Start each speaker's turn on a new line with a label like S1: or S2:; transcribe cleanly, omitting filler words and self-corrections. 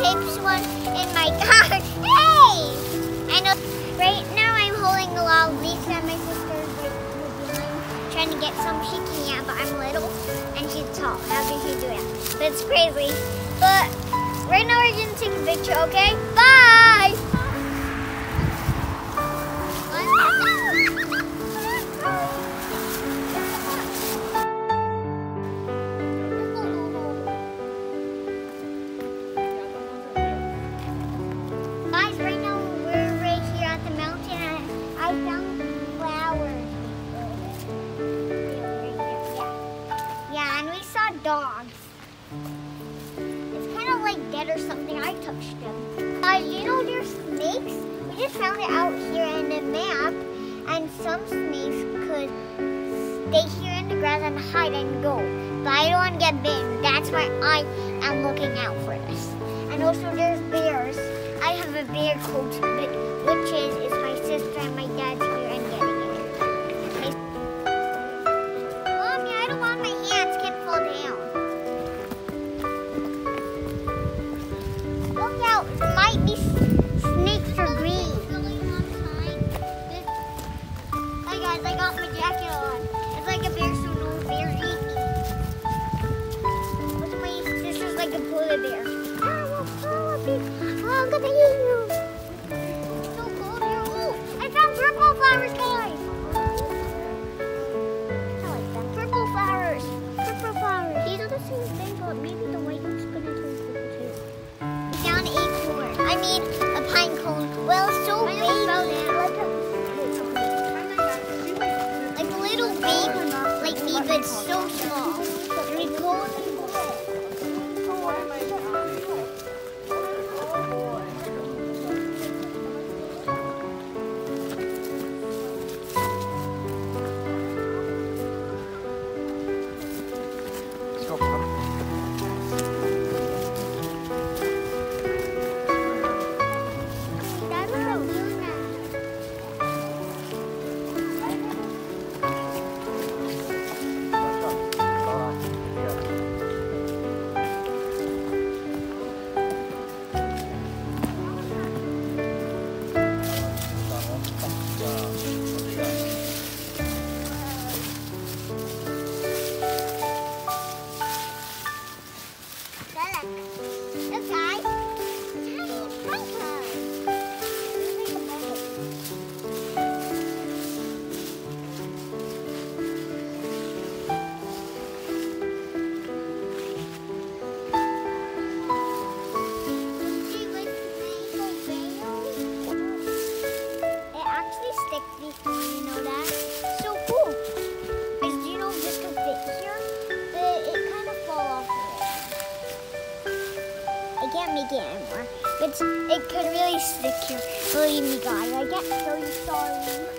S1: tapes one in my car. Hey! I know. Right now I'm holding a lot of leaves that my sister is behind, trying to get some. She can't, but I'm little and she's tall. How can she do that? But it's crazy. But right now we're gonna take a picture, okay? Bye! Dogs. It's kind of like dead or something. I touched them. You know there's snakes? We just found it out here in the map, and some snakes could stay here in the grass and hide and go. But I don't want to get bitten. That's why I am looking out for this. And also there's bears. I have a bear coat, which is my sister and my dad's here and getting it. Mommy, I don't want my hands can fall down. Look out, there might be snakes or green. Hi guys, I got my jacket on. It's like a bear, so no bears eat me. What's my sister's like a polar bear. Oh, I'm gonna eat you. It's so cold here. Oh, I found purple flowers, guys. I like them. Purple flowers. Purple flowers. These are the same thing, but maybe the white one's gonna turn purple too. We found an acorn. I mean, a pine cone. Well, it's so big. Like a little baby, like me, but so small. Very cool. Look guys, tiny pine cones. It actually sticks before, you know that? So cool. Guys, do you know if this could fit here? It kind of fall off of it. I can't make it anymore. It could really stick here. Believe me guys, I get so sorry.